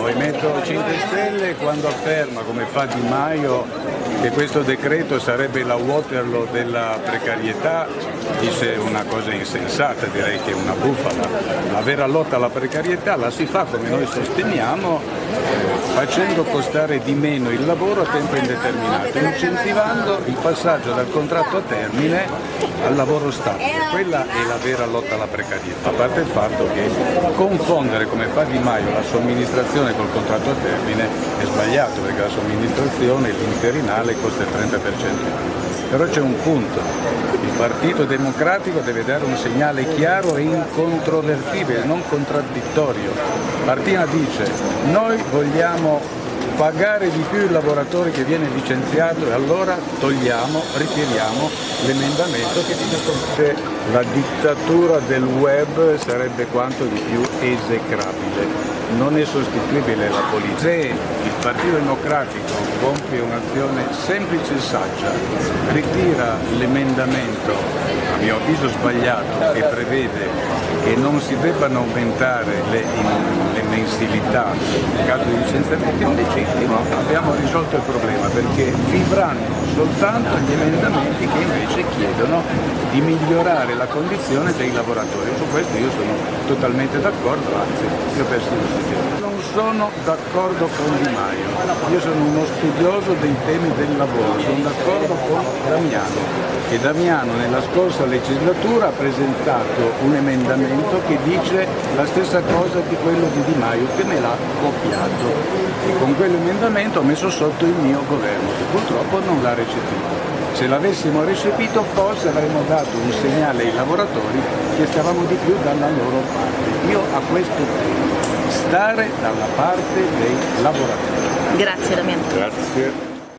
Movimento 5 Stelle quando afferma, come fa Di Maio, che questo decreto sarebbe la Waterloo della precarietà, dice una cosa insensata, direi che è una bufala. La vera lotta alla precarietà la si fa, come noi sosteniamo, facendo costare di meno il lavoro a tempo indeterminato, incentivando il passaggio dal contratto a termine al lavoro stabile. Quella è la vera lotta alla precarietà, a parte il fatto che confondere, come fa Di Maio, la somministrazione col contratto a termine è sbagliato, perché la somministrazione, l'interinale, costa il 30%. Però c'è un punto: il Partito Democratico deve dare un segnale chiaro e incontrovertibile, non contraddittorio. Martina dice: noi vogliamo pagare di più il lavoratore che viene licenziato e allora ritiriamo l'emendamento che dice che la dittatura del web sarebbe quanto di più esecrabile. Non è sostituibile la polizia. Se il Partito Democratico compie un'azione semplice e saggia, ritira l'emendamento, a mio avviso sbagliato, che prevede che non si debbano aumentare le mensilità in caso di licenziamento illegittimo, abbiamo risolto il problema, perché vivranno soltanto gli emendamenti che invece chiedono di migliorare la condizione dei lavoratori. Su questo io sono totalmente d'accordo, anzi io persino non sono d'accordo con Di Maio, io sono uno studioso dei temi del lavoro, sono d'accordo con Damiano, e Damiano nella scorsa legislatura ha presentato un emendamento che dice la stessa cosa di quello di Di Maio, che me l'ha copiato, e con quell'emendamento ho messo sotto il mio governo, che purtroppo non l'ha recepito. Se l'avessimo recepito forse avremmo dato un segnale ai lavoratori che stavamo di più dalla loro parte. Io a questo punto stare dalla parte dei lavoratori. Grazie Damiano. Grazie.